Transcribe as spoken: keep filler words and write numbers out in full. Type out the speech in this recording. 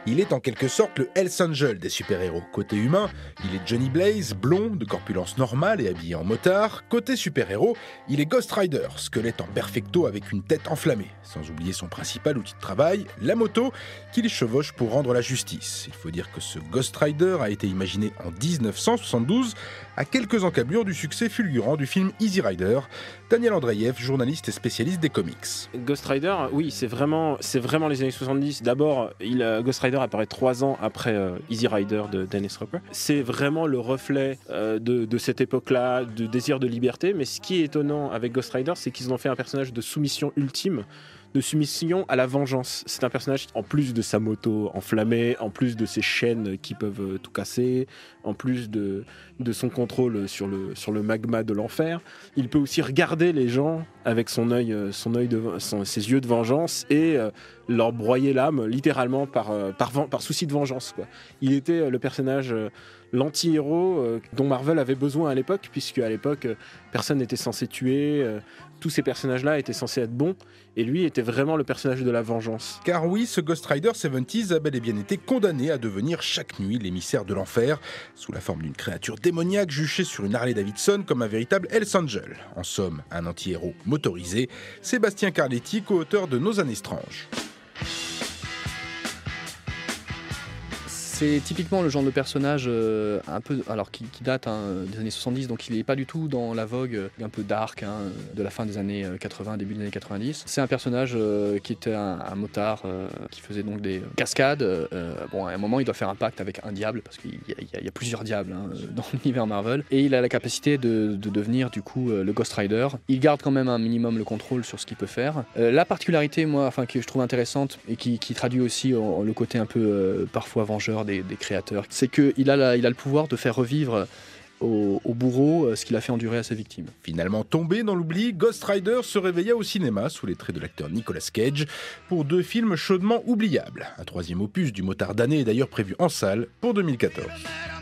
Il est en quelque sorte le Hells Angel des super-héros. Côté humain, il est Johnny Blaze, blond, de corpulence normale et habillé en motard. Côté super-héros, il est Ghost Rider, squelette en perfecto avec une tête enflammée. Sans oublier son principal outil de travail, la moto, qu'il chevauche pour rendre la justice. Il faut dire que ce Ghost Rider a été imaginé en dix-neuf cent soixante-douze, à quelques encablures du succès fulgurant du film Easy Rider. Daniel Andreev, journaliste et spécialiste des comics. Ghost Rider, oui, c'est vraiment, c'est vraiment les années soixante-dix. D'abord, il, euh, Ghost Rider apparaît trois ans après euh, Easy Rider de Dennis Hopper. C'est vraiment le reflet euh, de, de cette époque-là, de désir de liberté. Mais ce qui est étonnant avec Ghost Rider, c'est qu'ils ont fait un personnage de soumission ultime, de soumission à la vengeance. C'est un personnage, en plus de sa moto enflammée, en plus de ses chaînes qui peuvent tout casser, en plus de, de son contrôle sur le, sur le magma de l'enfer, il peut aussi regarder les gens avec son œil, son œil de, son, ses yeux de vengeance et euh, leur broyer l'âme littéralement par, par, par souci de vengeance, quoi. Il était le personnage, l'anti-héros euh, dont Marvel avait besoin à l'époque, puisque à l'époque personne n'était censé tuer, euh, tous ces personnages-là étaient censés être bons, et lui était vraiment le personnage de la vengeance. Car oui, ce Ghost Rider soixante-dix a bel et bien été condamné à devenir chaque nuit l'émissaire de l'enfer, sous la forme d'une créature démoniaque juchée sur une Harley Davidson comme un véritable Hells Angel. En somme, un anti-héros motorisé, Sébastien Carletti, co-auteur de Nos années stranges. C'est typiquement le genre de personnage euh, un peu, alors qui, qui date hein, des années soixante-dix, donc il n'est pas du tout dans la vogue euh, un peu dark hein, de la fin des années quatre-vingts, début des années quatre-vingt-dix. C'est un personnage euh, qui était un, un motard euh, qui faisait donc des cascades. Euh, bon, à un moment, il doit faire un pacte avec un diable parce qu'il y a, il y a, il y a plusieurs diables hein, dans l'univers Marvel, et il a la capacité de, de devenir du coup le Ghost Rider. Il garde quand même un minimum le contrôle sur ce qu'il peut faire. Euh, la particularité, moi, enfin que je trouve intéressante et qui, qui traduit aussi euh, le côté un peu euh, parfois vengeur Des, des créateurs, c'est qu'il a, la, il a le pouvoir de faire revivre au, au bourreau ce qu'il a fait endurer à ses victimes. Finalement tombé dans l'oubli, Ghost Rider se réveilla au cinéma sous les traits de l'acteur Nicolas Cage pour deux films chaudement oubliables. Un troisième opus du motard damné est d'ailleurs prévu en salle pour deux mille quatorze.